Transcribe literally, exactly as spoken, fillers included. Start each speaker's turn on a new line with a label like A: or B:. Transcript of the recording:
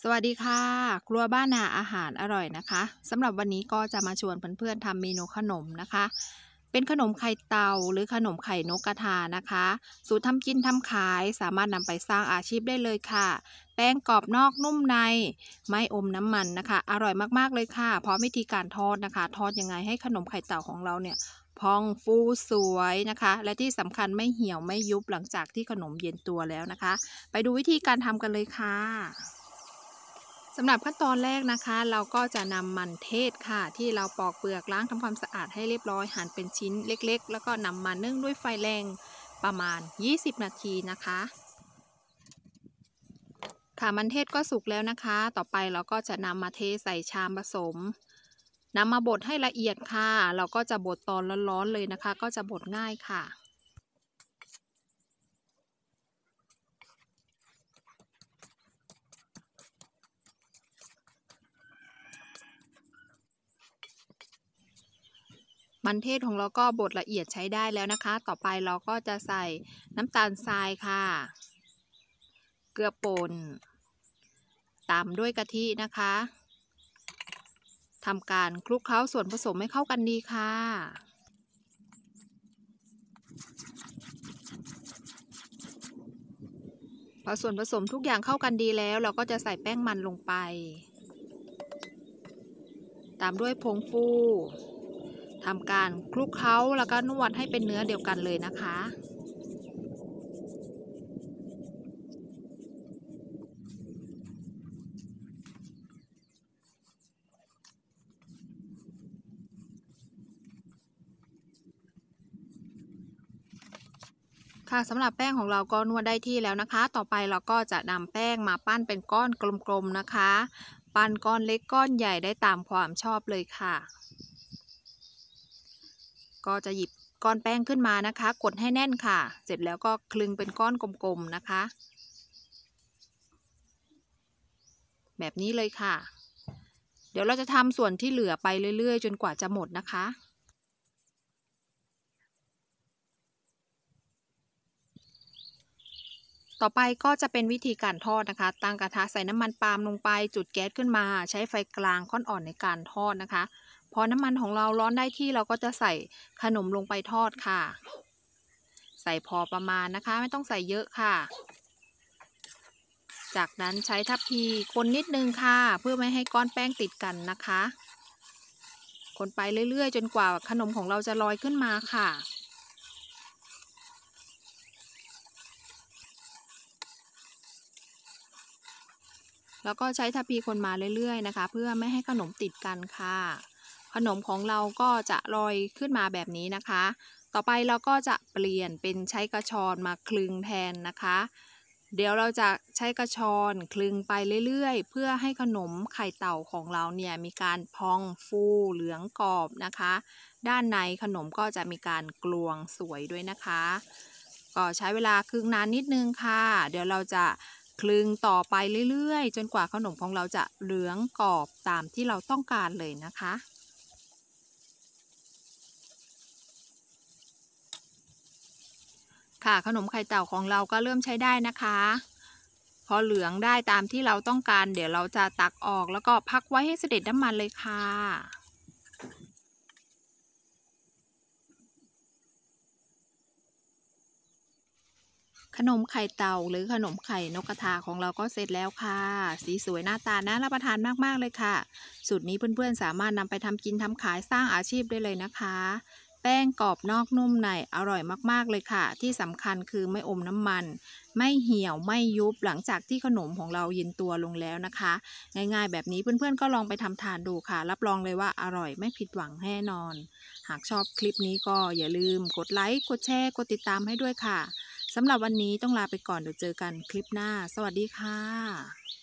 A: สวัสดีค่ะครัวบ้านนาอาหารอร่อยนะคะสำหรับวันนี้ก็จะมาชวนเพื่อนๆทำเมนูขนมนะคะเป็นขนมไข่เต่าหรือขนมไข่นกกระทานะคะสูตรทำกินทำขายสามารถนำไปสร้างอาชีพได้เลยค่ะแป้งกรอบนอกนุ่มในไม่อมน้ำมันนะคะอร่อยมากๆเลยค่ะเพราะวิธีการทอดนะคะทอดยังไงให้ขนมไข่เต่าของเราเนี่ยพองฟูสวยนะคะและที่สำคัญไม่เหี่ยวไม่ยุบหลังจากที่ขนมเย็นตัวแล้วนะคะไปดูวิธีการทำกันเลยค่ะสำหรับขั้นตอนแรกนะคะเราก็จะนำมันเทศค่ะที่เราปอกเปลือกล้างทำความสะอาดให้เรียบร้อยหั่นเป็นชิ้นเล็กๆแล้วก็นำมานึ่งด้วยไฟแรงประมาณยี่สิบนาทีนะคะค่ะมันเทศก็สุกแล้วนะคะต่อไปเราก็จะนำมาเทใส่ชามผสมนำมาบดให้ละเอียดค่ะเราก็จะบดตอนร้อนๆเลยนะคะก็จะบดง่ายค่ะมันเทศของเราก็บดละเอียดใช้ได้แล้วนะคะต่อไปเราก็จะใส่น้ำตาลทรายค่ะเกลือป่นตามด้วยกะทินะคะทำการคลุกเคล้าส่วนผสมให้เข้ากันดีค่ะพอส่วนผสมทุกอย่างเข้ากันดีแล้วเราก็จะใส่แป้งมันลงไปตามด้วยผงฟูทำการคลุกเคล้าแล้วก็นวดให้เป็นเนื้อเดียวกันเลยนะคะค่ะสำหรับแป้งของเราก็นวดได้ที่แล้วนะคะต่อไปเราก็จะนำแป้งมาปั้นเป็นก้อนกลมๆนะคะปั้นก้อนเล็กก้อนใหญ่ได้ตามความชอบเลยค่ะก็จะหยิบก้อนแป้งขึ้นมานะคะกดให้แน่นค่ะเสร็จแล้วก็คลึงเป็นก้อนกลมๆนะคะแบบนี้เลยค่ะเดี๋ยวเราจะทำส่วนที่เหลือไปเรื่อยๆจนกว่าจะหมดนะคะต่อไปก็จะเป็นวิธีการทอดนะคะตั้งกระทะใส่น้ำมันปาล์มลงไปจุดแก๊สขึ้นมาใช้ไฟกลางค่อนอ่อนในการทอดนะคะพอน้ำมันของเราร้อนได้ที่เราก็จะใส่ขนมลงไปทอดค่ะใส่พอประมาณนะคะไม่ต้องใส่เยอะค่ะจากนั้นใช้ทัพพีคนนิดนึงค่ะเพื่อไม่ให้ก้อนแป้งติดกันนะคะคนไปเรื่อยๆจนกว่าขนมของเราจะลอยขึ้นมาค่ะแล้วก็ใช้ทัพพีคนมาเรื่อยๆนะคะเพื่อไม่ให้ขนมติดกันค่ะขนมของเราก็จะลอยขึ้นมาแบบนี้นะคะต่อไปเราก็จะเปลี่ยนเป็นใช้กระชอนมาคลึงแทนนะคะเดี๋ยวเราจะใช้กระชอนคลึงไปเรื่อยๆเพื่อให้ขนมไข่เต่าของเราเนี่ยมีการพองฟูเหลืองกรอบนะคะด้านในขนมก็จะมีการกลวงสวยด้วยนะคะก็ใช้เวลาคลึงนานนิดนึงค่ะเดี๋ยวเราจะคลึงต่อไปเรื่อยๆจนกว่าขนมของเราจะเหลืองกรอบตามที่เราต้องการเลยนะคะค่ะขนมไข่เต่าของเราก็เริ่มใช้ได้นะคะพอเหลืองได้ตามที่เราต้องการเดี๋ยวเราจะตักออกแล้วก็พักไว้ให้เสด็จน้ำมันเลยค่ะขนมไข่เต่าหรือขนมไข่นกกระทาของเราก็เสร็จแล้วค่ะสีสวยหน้าตาน่ารับประทานมากๆเลยค่ะสูตรนี้เพื่อนๆสามารถนำไปทำกินทำขายสร้างอาชีพได้เลยนะคะแป้งกรอบนอกนุ่มในอร่อยมากๆเลยค่ะที่สำคัญคือไม่อมน้ำมันไม่เหี่ยวไม่ยุบหลังจากที่ขนมของเราเย็นตัวลงแล้วนะคะง่ายๆแบบนี้เพื่อนๆก็ลองไปทำทานดูค่ะรับรองเลยว่าอร่อยไม่ผิดหวังแน่นอนหากชอบคลิปนี้ก็อย่าลืมกดไลค์กดแชร์กดติดตามให้ด้วยค่ะสำหรับวันนี้ต้องลาไปก่อนเดี๋ยวเจอกันคลิปหน้าสวัสดีค่ะ